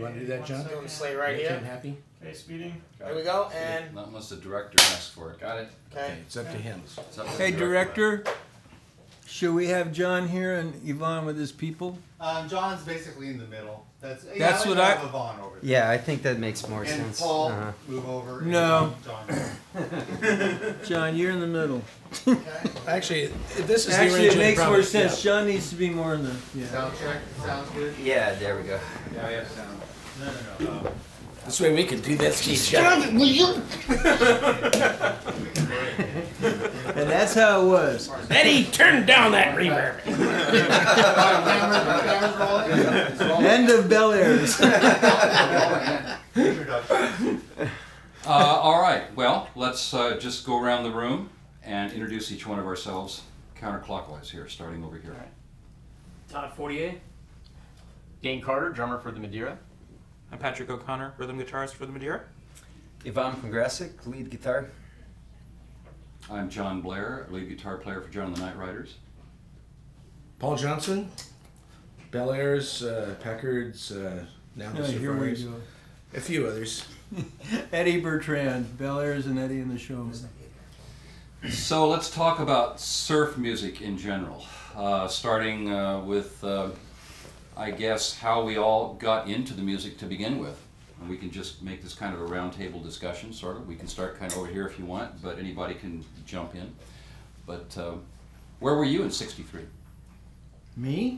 You want to do that, John? Doing slate right here. Happy? Okay, speeding. There we go, and... Not unless the director asks for it. Got it? Okay. It's up to him. It's up to Hey, the director, should we have John here and Yvonne with his people? John's basically in the middle. That's what I- have Yvonne over there. Yeah, I think that makes more And sense. Paul, move over. and No. John. John, you're in the middle. Actually, this is the Actually, it arrangement. makes more probably- sense. John needs to be more in the... Yeah. Sound check. Sounds good. Yeah, there we go. Yeah, we have sound. No. This way we can do this to each other. And that's how it was. Eddie, turn down that reverb. End of Belairs. All right, well, let's just go around the room and introduce each one of ourselves counterclockwise here, starting over here. Todd Fortier. Dane Carter, drummer for the Madeira. I'm Patrick O'Connor, rhythm guitarist for the Madeira. Ivan Pongrasic, lead guitar. I'm John Blair, lead guitar player for Jon and the Nightriders. Paul Johnson, Belairs, Packards, now Oh, the here we Safaris. go. A few others. Eddie Bertrand, Belairs and Eddie and the Showman. So let's talk about surf music in general, starting with, I guess, how we all got into the music to begin with. And we can just make this kind of a roundtable discussion, sort of. We can start kind of over here if you want, but anybody can jump in. But where were you in '63? Me?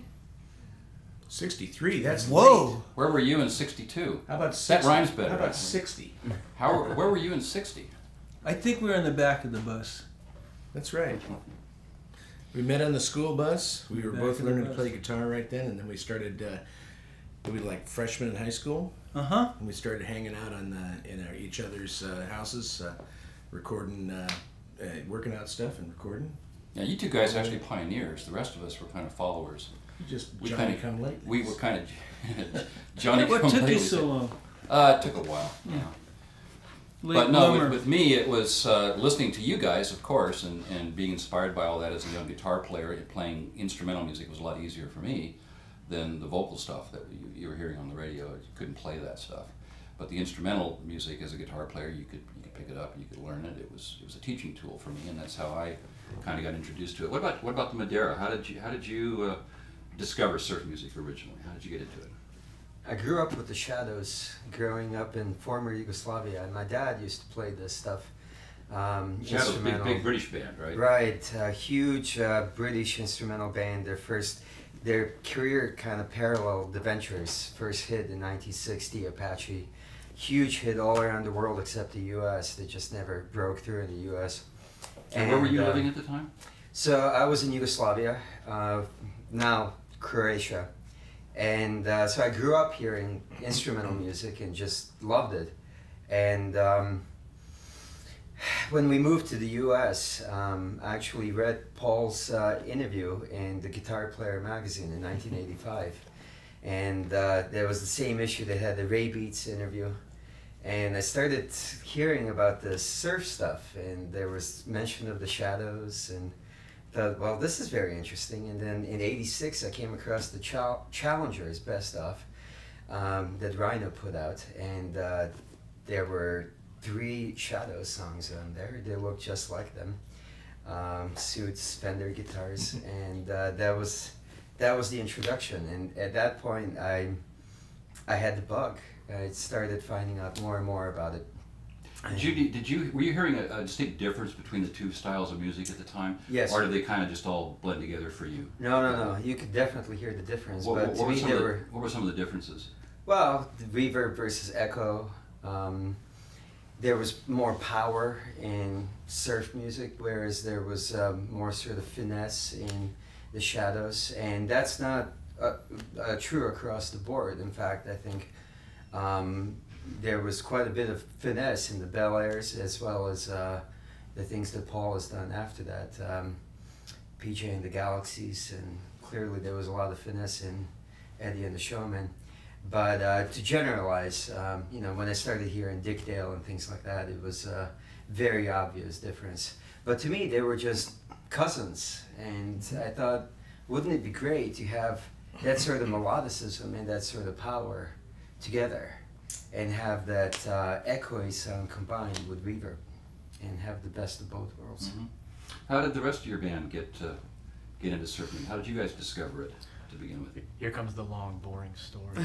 63, that's Whoa! late. Where were you in '62? How about 60? That rhymes better. How about actually. 60? Where were you in '60? I think we were in the back of the bus. That's right. We met on the school bus. We were Back both of the learning to bus. play guitar right then, and then we started, we were like freshmen in high school, Uh-huh. and we started hanging out on in each other's houses, recording, working out stuff and recording. Yeah, you two guys are actually pioneers. The rest of us were kind of followers. Just We Johnny kinda- come late. We were kind of Johnny What come took you lately. so long? It took a while. Yeah. Late But no, bloomer. with me it was listening to you guys, of course, and being inspired by all that as a young guitar player. Playing instrumental music was a lot easier for me than the vocal stuff that you were hearing on the radio. You couldn't play that stuff. But the instrumental music, as a guitar player, you could pick it up, you could learn it. It was a teaching tool for me, and that's how I kind of got introduced to it. What about the Madeira? How did you discover surf music originally? How did you get into it? I grew up with the Shadows, growing up in former Yugoslavia, and my dad used to play this stuff. Shadows, Instrumental. big British band, right? Right, a huge British instrumental band. Their career kind of paralleled the Ventures. First hit in 1960, Apache. Huge hit all around the world except the U.S. They just never broke through in the U.S. And where were you living at the time? So I was in Yugoslavia, now Croatia. And so I grew up hearing instrumental music and just loved it. And when we moved to the U.S., I actually read Paul's interview in the Guitar Player magazine in 1985. And there was the same issue. They had the Ray Beats interview. And I started hearing about the surf stuff, and there was mention of the Shadows, and thought, well, this is very interesting. And then in '86, I came across the Challengers Best Of that Rhino put out, and there were 3 Shadows songs on there. They looked just like them, suits, Fender guitars, and that was the introduction. And at that point, I had the bug. I started finding out more and more about it. Were you hearing a distinct difference between the two styles of music at the time? Yes. Or did they kind of just all blend together for you? No. You could definitely hear the difference. But to me, What were some of the differences? Well, the reverb versus echo. There was more power in surf music, whereas there was more sort of finesse in the Shadows, and that's not true across the board. In fact, I think there was quite a bit of finesse in the Belairs, as well as the things that Paul has done after that, PJ and the Galaxies, and clearly there was a lot of finesse in Eddie and the Showman. But to generalize, when I started hearing Dick Dale and things like that, it was a very obvious difference. But to me, they were just cousins, and I thought, wouldn't it be great to have that sort of melodicism and that sort of power together and have that echoey sound combined with reverb and have the best of both worlds. Mm-hmm. How did the rest of your band get into surfing? How did you guys discover it to begin with? Here comes the long, boring story.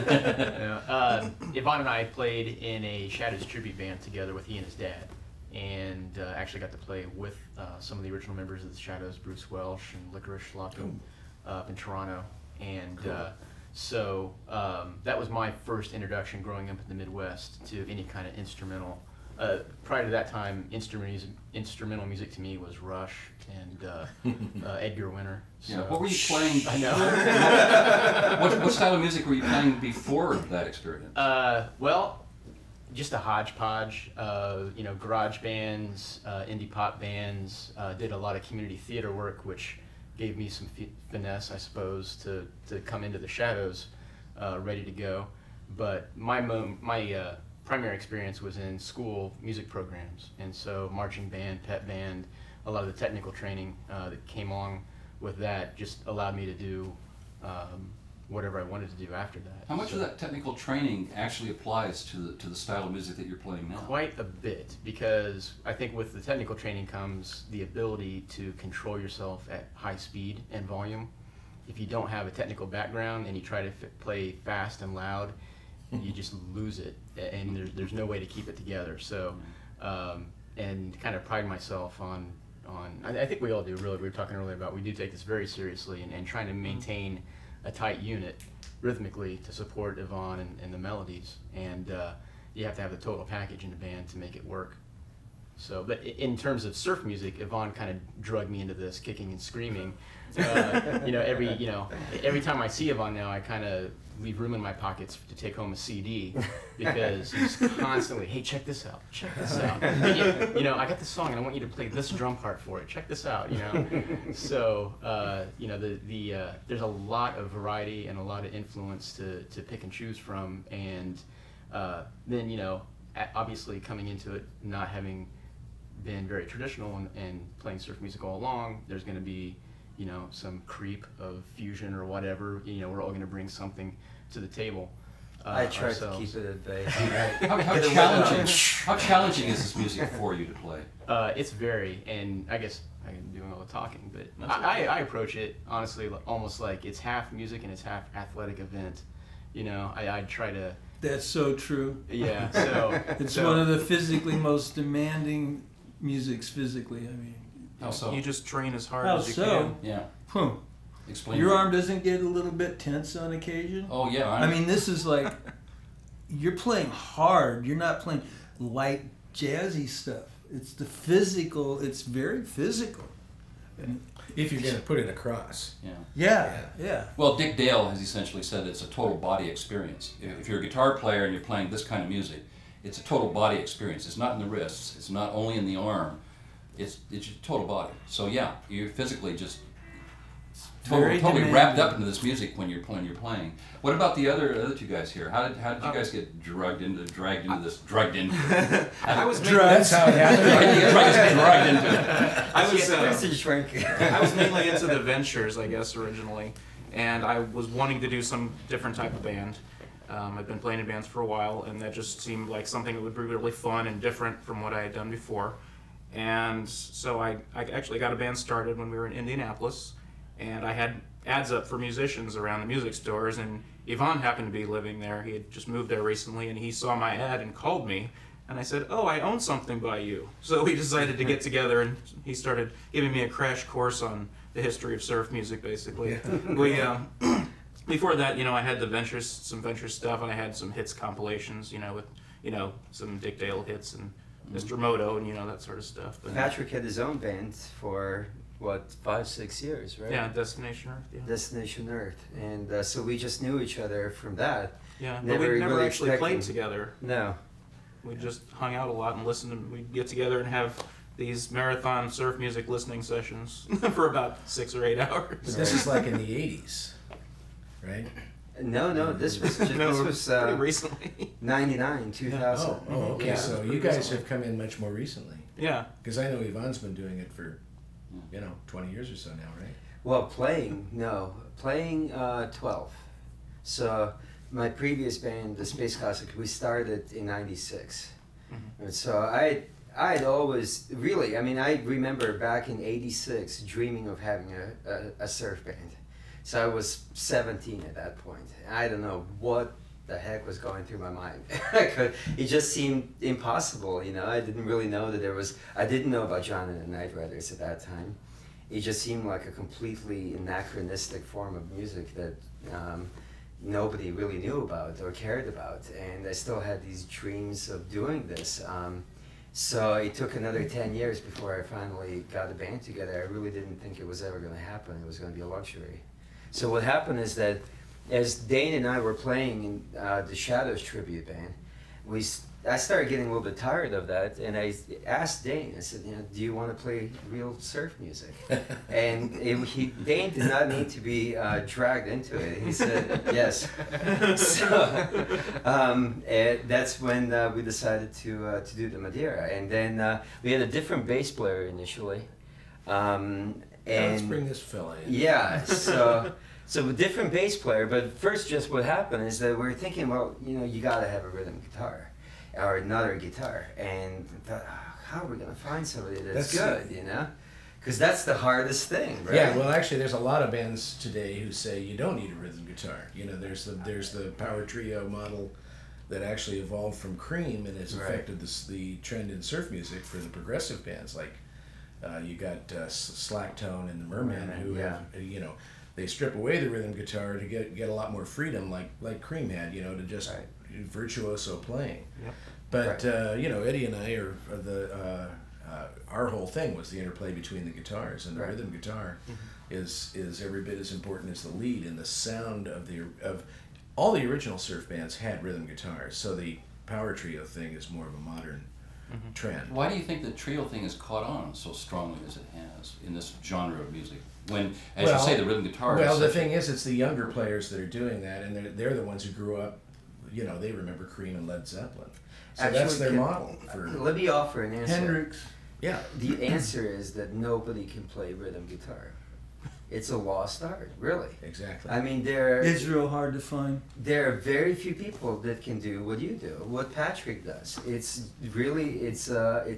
Yvonne and I played in a Shadows tribute band together with he and his dad, and actually got to play with some of the original members of the Shadows, Bruce Welsh and Licorice Lockham, up in Toronto. And so that was my first introduction growing up in the Midwest to any kind of instrumental. Prior to that time, instrumental music to me was Rush and Edgar Winter. So. Yeah. What were you playing? I know. What style of music were you playing before that experience? Well, just a hodgepodge. Garage bands, indie pop bands. Did a lot of community theater work, which gave me some finesse, I suppose, to come into the Shadows ready to go. But my primary experience was in school music programs, and so marching band, pep band, a lot of the technical training that came along with that just allowed me to do whatever I wanted to do after that. How much of that technical training actually applies to the style of music that you're playing now? Quite a bit, because I think with the technical training comes the ability to control yourself at high speed and volume. If you don't have a technical background and you try to play fast and loud, you just lose it, and there's no way to keep it together. So, and kind of pride myself on I think we all do, really. We were talking earlier about we do take this very seriously, and trying to maintain a tight unit rhythmically to support Yvonne and the melodies, and you have to have the total package in the band to make it work. So, but in terms of surf music, Yvonne kind of drugged me into this, kicking and screaming. Every time I see Yvonne now, I kind of leave room in my pockets to take home a CD, because he's constantly, hey, check this out, check this out. I got this song and I want you to play this drum part for it. Check this out, So, there's a lot of variety and a lot of influence to pick and choose from, and then, obviously coming into it, not having been very traditional and playing surf music all along, there's going to be some creep of fusion or whatever. We're all going to bring something to the table. I try ourselves. to keep it at bay. How challenging is this music for you to play? It's very, and I guess I'm doing all the talking, but I approach it honestly almost like it's half music and it's half athletic event. I try to. That's so true. Yeah. So it's one of the physically most demanding musics physically. I mean. How so? You just train as hard How as you so? can. Yeah. Explain. Your arm doesn't get a little bit tense on occasion? Oh yeah. I mean, this is like you're playing hard. You're not playing light jazzy stuff. It's the physical. It's very physical. And if you're going to put it across. Yeah. Well, Dick Dale has essentially said it's a total body experience. If you're a guitar player and you're playing this kind of music, it's a total body experience. It's not in the wrists. It's not only in the arm. It's your total body. So yeah, you're physically just totally wrapped up into this music when you're playing. What about the other two guys here? How did you guys get dragged into this? I was That's how it happened. Dragged into it. I was mainly into the Ventures, I guess, originally, and I was wanting to do some different type of band. I've been playing in bands for a while, and that just seemed like something that would be really fun and different from what I had done before. And so I actually got a band started when we were in Indianapolis, and I had ads up for musicians around the music stores, and Yvonne happened to be living there. He had just moved there recently, and he saw my ad and called me, and I said, oh, I own something by you. So we decided to get together, and he started giving me a crash course on the history of surf music, basically. We before that, I had some Ventures stuff, and I had some hits compilations, with some Dick Dale hits and Mr. Moto and that sort of stuff. But Patrick had his own band for 5-6 years, right? Yeah, Destination Earth. Yeah. Destination Earth, and so we just knew each other from that. Yeah, but we never really actually expected- played together. No. We just hung out a lot and listened, and we'd get together and have these marathon surf music listening sessions for about 6 or 8 hours. But this is like in the 80s, right? No, this was just, No, this was pretty recently. 99, 2000. Oh, okay. Yeah. So you guys have come in much more recently. Yeah. Because I know Yvonne's been doing it for, 20 years or so now, right? Well, playing 12. So my previous band, the Space Classic, we started in '96. Mhm. And so I'd always really, I mean, I remember back in '86 dreaming of having a surf band. So I was 17 at that point. I don't know what the heck was going through my mind. It just seemed impossible, you know. I didn't really know that I didn't know about Jon and the Nightriders at that time. It just seemed like a completely anachronistic form of music that nobody really knew about or cared about. And I still had these dreams of doing this. So it took another 10 years before I finally got a band together. I really didn't think it was ever going to happen. It was going to be a luxury. So what happened is that as Dane and I were playing in the Shadows tribute band, I started getting a little bit tired of that, and I asked Dane, I said, you know, do you want to play real surf music? And Dane did not need to be dragged into it. He said, yes. So that's when we decided to do the Madeira. And then we had a different bass player initially. And let's bring this fella in. Yeah, so a different bass player, but first just what happened is that we were thinking, well, you know, you got to have a rhythm guitar or another guitar, and thought, how are we going to find somebody that's good, you know? Because that's the hardest thing, right? Yeah, well, actually, there's a lot of bands today who say you don't need a rhythm guitar. You know, there's the power trio model that actually evolved from Cream, and it's affected the trend in surf music for the progressive bands. Like you got Slacktone and the Merman, who have, you know, they strip away the rhythm guitar to get a lot more freedom, like Cream had, you know, to just virtuoso playing. Yep. But you know, Eddie and I are our whole thing was the interplay between the guitars, and the rhythm guitar is every bit as important as the lead, and the sound of all the original surf bands had rhythm guitars. So the power trio thing is more of a modern trend. Why do you think the trio thing has caught on so strongly as it has in this genre of music? When, as you say, the rhythm guitar. Well, the thing is, it's the younger players that are doing that, and they're the ones who grew up. You know, they remember Cream and Led Zeppelin. So actually, that's their model. Let me offer an answer. Hendrix. Yeah. The answer is that nobody can play rhythm guitar. It's a lost art, really. Exactly. I mean, it's real hard to find. There are very few people that can do what you do, what Patrick does. It's really, it's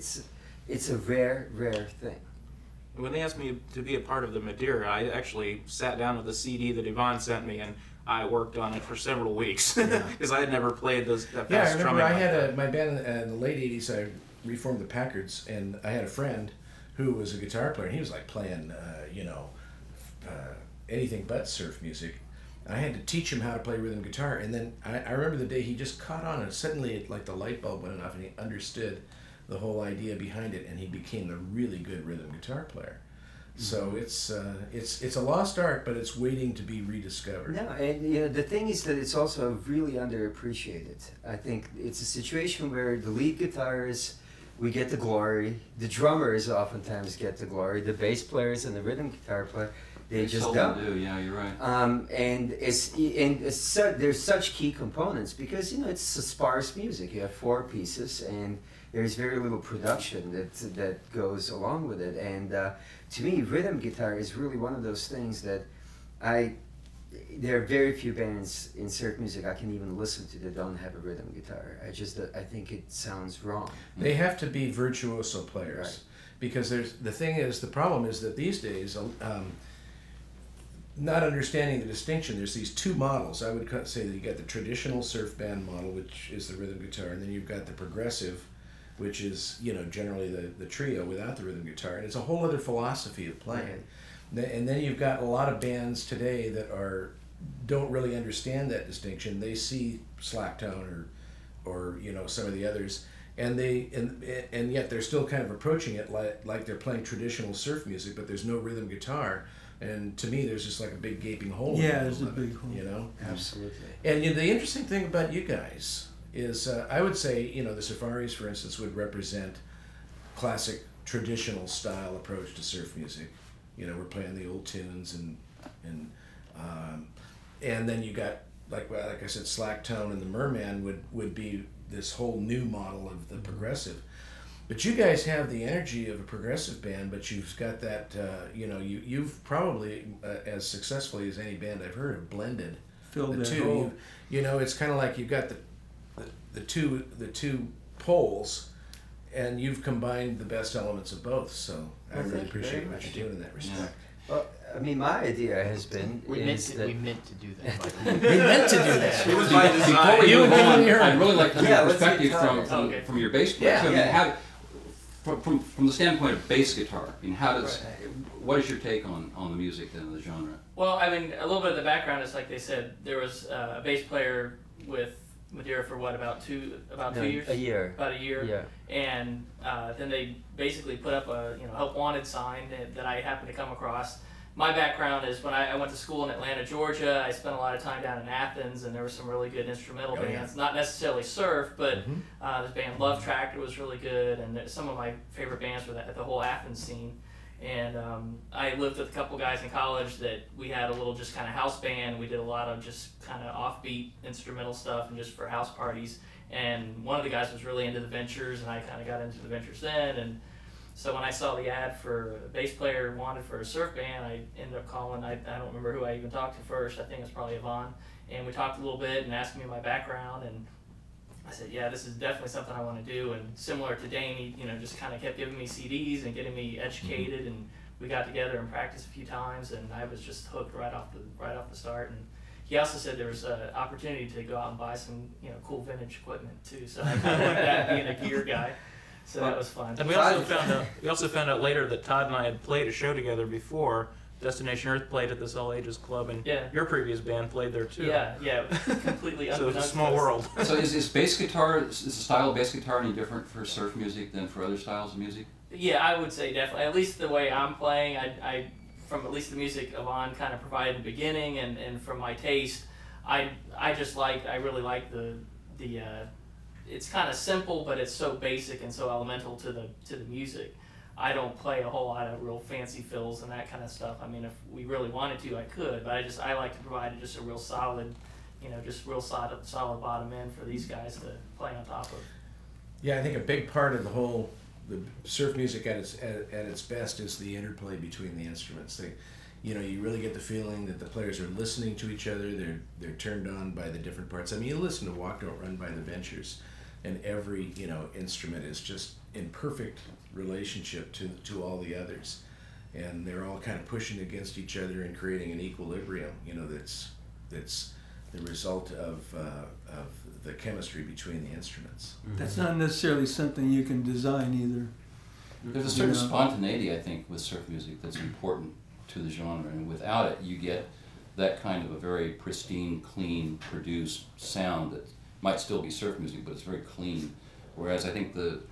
a rare thing. When they asked me to be a part of the Madeira, I actually sat down with the CD that Yvonne sent me, and I worked on it for several weeks because I had never played that fast drumming. Yeah, I remember I had my band in the late '80s. I reformed the Packards, and I had a friend who was a guitar player. And he was like playing, you know, anything but surf music. And I had to teach him how to play rhythm guitar, and then I remember the day he just caught on, and suddenly like the light bulb went off, and he understood the whole idea behind it, and he became a really good rhythm guitar player. So it's a lost art, but it's waiting to be rediscovered. No, and you know, the thing is that it's also really underappreciated. I think it's a situation where the lead guitarists, we get the glory. The drummers oftentimes get the glory. The bass players and the rhythm guitar player, they just don't. Do. Yeah, you're right. And there's such key components because, you know, it's a sparse music. You have 4 pieces, and there's very little production that goes along with it. And to me, rhythm guitar is really one of those things that there are very few bands in surf music I can even listen to that don't have a rhythm guitar. I think it sounds wrong. They have to be virtuoso players, because the problem is that these days, not understanding the distinction, there's these 2 models. I would say that you got the traditional surf band model, which is the rhythm guitar, and then you've got the progressive, which is, you know, generally the trio without the rhythm guitar, and it's a whole other philosophy of playing. And then you've got a lot of bands today that don't really understand that distinction. They see Slacktone or you know, some of the others, and yet they're still kind of approaching it like they're playing traditional surf music, but there's no rhythm guitar. And to me, there's just like a big gaping hole. Yeah, there's a big hole. You know, absolutely. And you know, the interesting thing about you guys is, I would say, you know, the Safaris, for instance, would represent classic traditional style approach to surf music. You know, we're playing the old tunes, and then you got like I said, Slacktone and the Merman would be this whole new model of the progressive. But you guys have the energy of a progressive band, but you've got that, you know, you've probably, as successfully as any band I've heard, have blended Filled the that two. hole. You know, it's kind of like you've got the two poles, and you've combined the best elements of both. So I Well, really thank you appreciate very what much. you're doing in that respect. Well, I mean, my idea has been We meant to do that. By the way. We meant to do that. It was by Before design. we You move and on, Gary. I'd really like to Yeah, hear let's perspective get from, started. from your bass player. Yeah, So, I mean, yeah. from the standpoint of bass guitar, I mean, what is your take on the music and the genre? Well, I mean, a little bit of the background is like they said. There was a bass player with Madeira for what, about 2 years? A year. About a year. Yeah. And then they basically put up a help wanted sign that I happened to come across. My background is when I went to school in Atlanta, Georgia. I spent a lot of time down in Athens, and there were some really good instrumental bands. Not necessarily surf, but this band Love Tractor was really good, and some of my favorite bands were the whole Athens scene. And I lived with a couple guys in college that we had a little just kind of house band. We did a lot of just kind of offbeat instrumental stuff and just for house parties. And one of the guys was really into the Ventures, and I kind of got into the Ventures then. And so when I saw the ad for a bass player wanted for a surf band, I ended up calling. I don't remember who I even talked to first. I think it was probably Yvonne. And we talked a little bit and asked me my background. And I said, yeah, this is definitely something I want to do. And similar to Dane, he just kind of kept giving me CDs and getting me educated. And we got together and practiced a few times. And I was just hooked right off the start. And he also said there was an opportunity to go out and buy some cool vintage equipment too. So I kind of like that, being a gear guy. So that was fun. And we also found out later that Todd and I had played a show together before. Destination Earth played at this All Ages Club, and your previous band played there too. Yeah, completely. So it's a small world. So is bass guitar, is the style of bass guitar any different for surf music than for other styles of music? Yeah, I would say definitely. At least the way I'm playing, I from at least the music Yvonne kind of provided in the beginning, and from my taste, I really like the it's kind of simple, but it's so basic and so elemental to the music. I don't play a whole lot of real fancy fills and that kind of stuff. I mean, if we really wanted to, I could, but I like to provide just a real solid, solid bottom end for these guys to play on top of. Yeah, I think a big part of the surf music at its best is the interplay between the instruments. You really get the feeling that the players are listening to each other. They're turned on by the different parts. I mean, you listen to Walk Don't Run by the Ventures, and every instrument is just in perfect relationship to all the others, and they're all kind of pushing against each other and creating an equilibrium. That's the result of the chemistry between the instruments. That's not necessarily something you can design either. There's a certain spontaneity, I think, with surf music that's important to the genre, and without it, you get that kind of a very pristine, clean, produced sound that might still be surf music, but it's very clean. Whereas I think the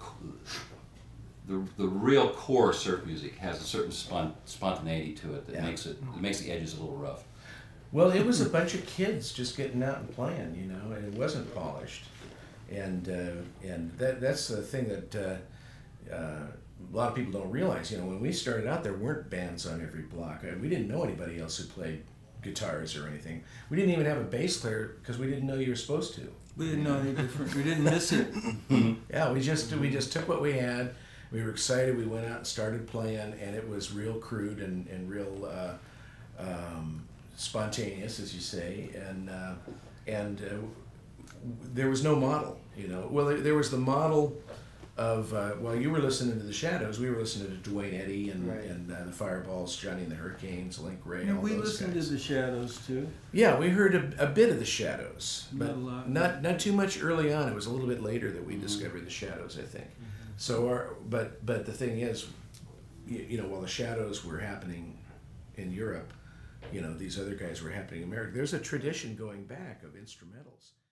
real core surf music has a certain spontaneity to it that makes the edges a little rough. Well, it was a bunch of kids just getting out and playing, and it wasn't polished, and that's the thing that a lot of people don't realize. When we started out, there weren't bands on every block. We didn't know anybody else who played guitars or anything. We didn't even have a bass player because we didn't know you were supposed to. We didn't know any different. We didn't miss it. Yeah, we just took what we had. We were excited. We went out and started playing, and it was real crude and real spontaneous, as you say, and there was no model. Well, there was the model of while you were listening to the Shadows, we were listening to Dwayne Eddy and the Fireballs, Johnny and the Hurricanes, Link Ray. All we those listened guys. to the Shadows too. Yeah, we heard a bit of the Shadows, Not but a lot. not too much early on. It was a little bit later that we discovered the Shadows, I think. So, but the thing is, while the Shadows were happening in Europe, these other guys were happening in America. There's a tradition going back of instrumentals.